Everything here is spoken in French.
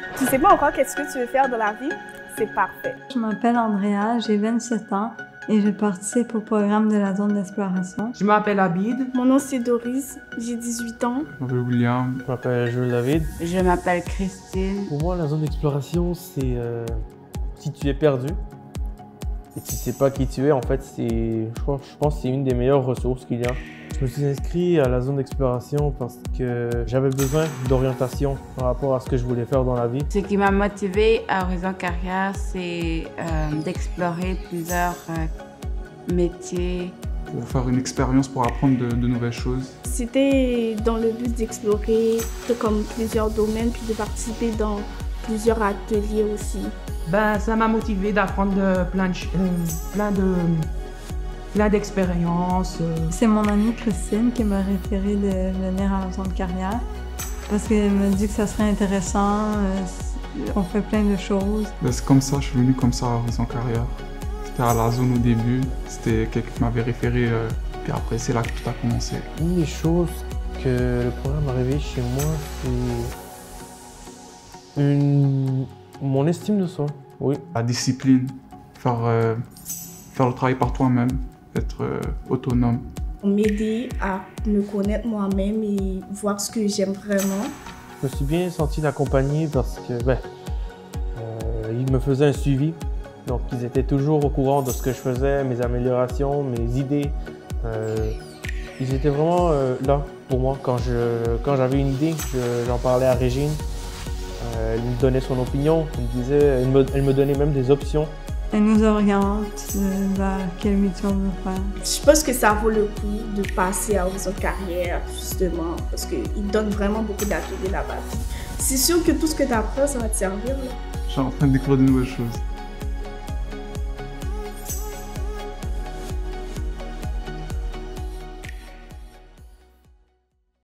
Tu sais pas encore qu'est-ce que tu veux faire dans la vie? C'est parfait. Je m'appelle Andrea, j'ai 27 ans et je participe au programme de la zone d'exploration. Je m'appelle Abid. Mon nom c'est Doris, j'ai 18 ans. Je m'appelle William. Je m'appelle Jules David. Je m'appelle Christine. Pour moi, la zone d'exploration, c'est si tu es perdu et tu sais pas qui tu es, en fait, je pense que c'est une des meilleures ressources qu'il y a. Je me suis inscrit à la zone d'exploration parce que j'avais besoin d'orientation par rapport à ce que je voulais faire dans la vie. Ce qui m'a motivée à Horizon Carrière, c'est d'explorer plusieurs métiers. Pour faire une expérience, pour apprendre de nouvelles choses. C'était dans le but d'explorer comme plusieurs domaines puis de participer dans plusieurs ateliers aussi. Ça m'a motivé d'apprendre plein d'expériences. C'est mon amie Christine qui m'a référé de venir à la zone carrière parce qu'elle me dit que ça serait intéressant, on fait plein de choses. C'est comme ça, je suis venu comme ça à Horizon Carrière. C'était à la zone au début, c'était quelqu'un qui m'avait référé, puis après c'est là que tout a commencé. Une des choses que le programme a réveillé chez moi, c'est mon estime de soi, oui. La discipline, faire le travail par toi-même, être autonome. M'aider à me connaître moi-même et voir ce que j'aime vraiment. Je me suis bien senti accompagné parce que ils me faisaient un suivi. Donc ils étaient toujours au courant de ce que je faisais, mes améliorations, mes idées. Ils étaient vraiment là pour moi. Quand j'avais une idée, j'en parlais à Régine. Elle me donnait son opinion, elle me donnait même des options. Elle nous oriente vers quel métier on veut faire. Je pense que ça vaut le coup de passer à Horizon Carrière, justement, parce qu'ils donnent vraiment beaucoup d'ateliers là-bas. C'est sûr que tout ce que tu apprends, ça va te servir. Je suis en train de découvrir de nouvelles choses.